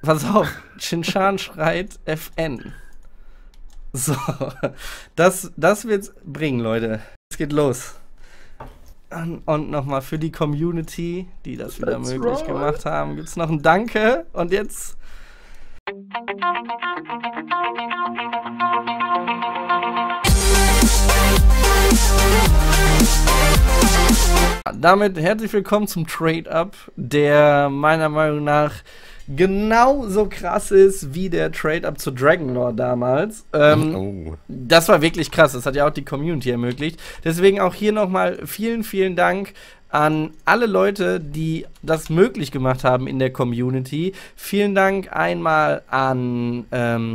Pass auf, Shinshan schreit FN. So, das wird's bringen, Leute. Es geht los. Und nochmal für die Community, die das wieder möglich gemacht haben, gibt's noch ein Danke. Und jetzt... Damit herzlich willkommen zum Trade-Up, der meiner Meinung nach genauso krass ist wie der Trade-Up zu Dragonlore damals. Das war wirklich krass, das hat ja auch die Community ermöglicht. Deswegen auch hier nochmal vielen, vielen Dank an alle Leute, die das möglich gemacht haben in der Community. Vielen Dank einmal an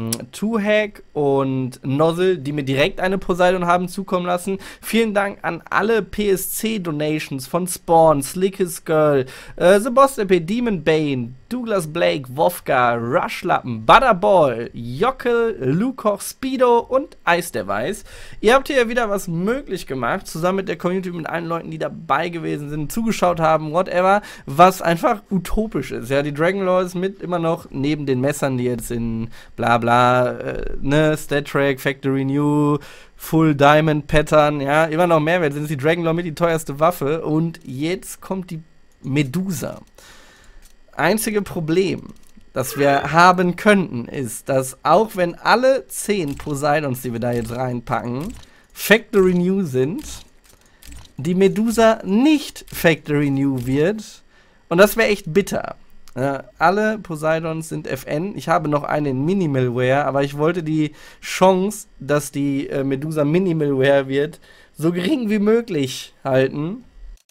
Tuhack und Nozzle, die mir direkt eine Poseidon haben zukommen lassen. Vielen Dank an alle PSC-Donations von Spawn, Slickest Girl, The Boss EP, Demon Bane, Douglas Blake, Wofka, Rushlappen, Butterball, Jockel, Lukoch, Speedo und Eis der Weiß. Ihr habt hier wieder was möglich gemacht, zusammen mit der Community, mit allen Leuten, die dabei gewesen sind, zugeschaut haben, whatever, was einfach utopisch ist. Ja, die Dragonlore ist mit immer noch neben den Messern, die jetzt in bla bla, StatTrack, Factory New, Full Diamond Pattern, ja, immer noch Mehrwert sind, ist die Dragonlore mit die teuerste Waffe. Und jetzt kommt die Medusa. Einzige Problem, das wir haben könnten, ist, dass auch wenn alle 10 Poseidons, die wir da jetzt reinpacken, Factory New sind, die Medusa nicht Factory New wird. Und das wäre echt bitter. Alle Poseidons sind FN. Ich habe noch eine in Minimalware, aber ich wollte die Chance, dass die Medusa Minimalware wird, so gering wie möglich halten.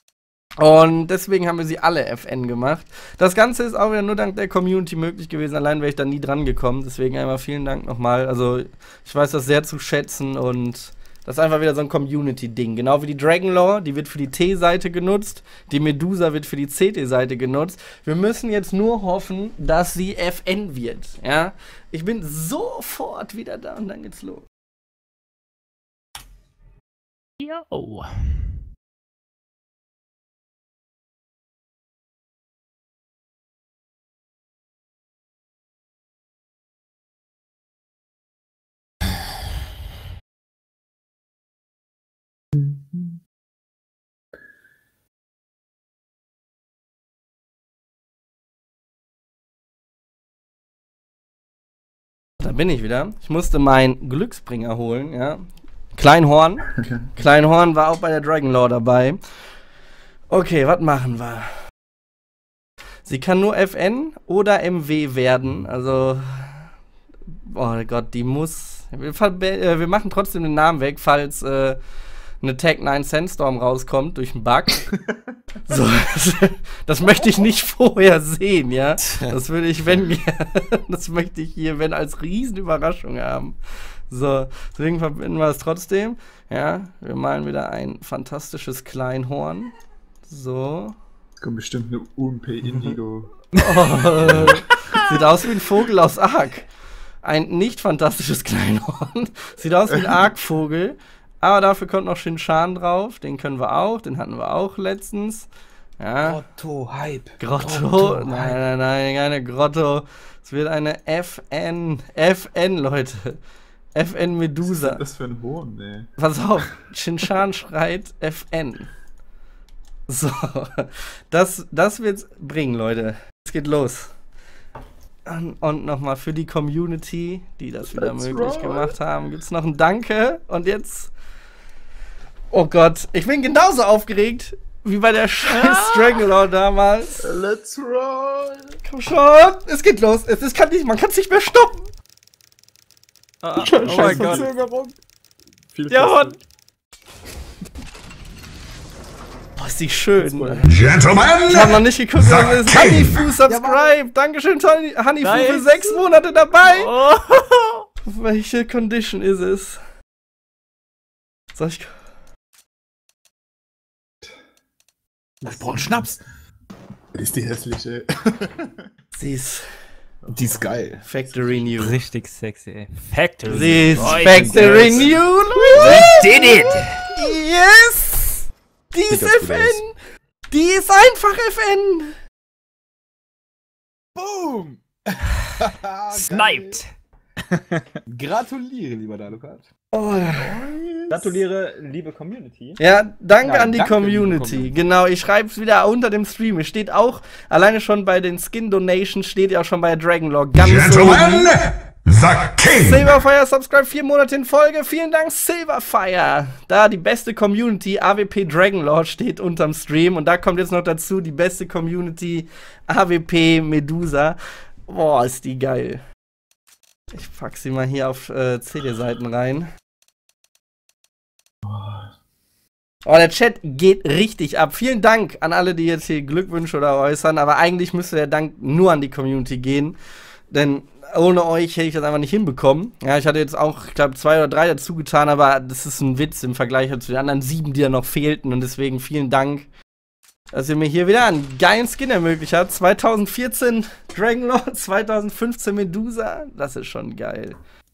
Und deswegen haben wir sie alle FN gemacht. Das Ganze ist auch wieder nur dank der Community möglich gewesen. Allein wäre ich da nie dran gekommen. Deswegen einmal vielen Dank nochmal. Also ich weiß das sehr zu schätzen und das ist einfach wieder so ein Community-Ding. Genau wie die Dragonlore, die wird für die T-Seite genutzt. Die Medusa wird für die CT-Seite genutzt. Wir müssen jetzt nur hoffen, dass sie FN wird. Ja? Ich bin sofort wieder da und dann geht's los. Yo. Da bin ich wieder. Ich musste meinen Glücksbringer holen, ja. Kleinhorn. Okay. Kleinhorn war auch bei der Dragonlore dabei. Okay, was machen wir? Sie kann nur FN oder MW werden. Also, oh Gott, die muss... Wir machen trotzdem den Namen weg, falls eine Tag 9 Sandstorm rauskommt durch einen Bug. So, das möchte ich nicht vorher sehen, ja. Das würde ich, das möchte ich hier, wenn, als Riesenüberraschung haben. So, deswegen verbinden wir es trotzdem. Ja, wir malen wieder ein fantastisches Kleinhorn. So. Kommt bestimmt eine UMP Indigo. Oh, sieht aus wie ein Vogel aus Ark. Ein nicht fantastisches Kleinhorn. Sieht aus wie ein Arkvogel. Aber dafür kommt noch Shinshan drauf. Den können wir auch. Den hatten wir auch letztens. Ja. Grotto, Hype. Grotto. Nein, keine Grotto. Es wird eine FN. FN, Leute. FN Medusa. Was ist das für ein Horn, ey? Pass auf. Shinshan schreit FN. So. Das wird's bringen, Leute. Es geht los. Und nochmal für die Community, die das wieder möglich gemacht haben, gibt's noch ein Danke. Und jetzt... Oh Gott, ich bin genauso aufgeregt wie bei der scheiß Dragonlore damals. Let's roll! Komm schon, es geht los. Man kann es nicht mehr stoppen. Oh Scheiß mein Gott. Verzögerung. Viel Ja, Kosten. Mann. Oh, ist die schön. Gentlemen, Ich habe noch nicht geguckt, was es ist. King. Honeyfu, subscribe. Dankeschön, Honeyfu, für Nice. 6 Monate dabei. Oh. Welche Condition ist es? Soll ich... Ich brauche einen Schnaps. Ist die hässliche. Sie ist Die ist geil. Factory New. Richtig sexy, ey. Factory. Sie ist Boy, Factory das ist- New. We did it! Yes! Die ist Sieht das gut FN! Die ist einfach FN! Boom! Sniped! Gratuliere, lieber Dalukat. Oh. Gratuliere, liebe Community. Ja, danke Ja, an die danke, liebe Community. Community. Genau, ich schreibe es wieder unter dem Stream. Es steht auch, alleine schon bei den Skin Donations, steht ja auch schon bei Dragonlord ganz Gentlemen, the King! Silverfire subscribe 4 Monate in Folge. Vielen Dank, Silverfire. Da die beste Community, AWP Dragonlord, steht unterm Stream. Und da kommt jetzt noch dazu die beste Community, AWP Medusa. Boah, ist die geil. Ich pack sie mal hier auf CD-Seiten rein. Oh, der Chat geht richtig ab. Vielen Dank an alle, die jetzt hier Glückwünsche oder äußern. Aber eigentlich müsste der Dank nur an die Community gehen. Denn ohne euch hätte ich das einfach nicht hinbekommen. Ja, ich hatte jetzt auch, ich glaube, 2 oder 3 dazu getan. Aber das ist ein Witz im Vergleich zu den anderen 7, die da noch fehlten. Und deswegen vielen Dank, dass ihr mir hier wieder einen geilen Skin ermöglicht habt. 2014 Dragonlord, 2015 Medusa. Das ist schon geil.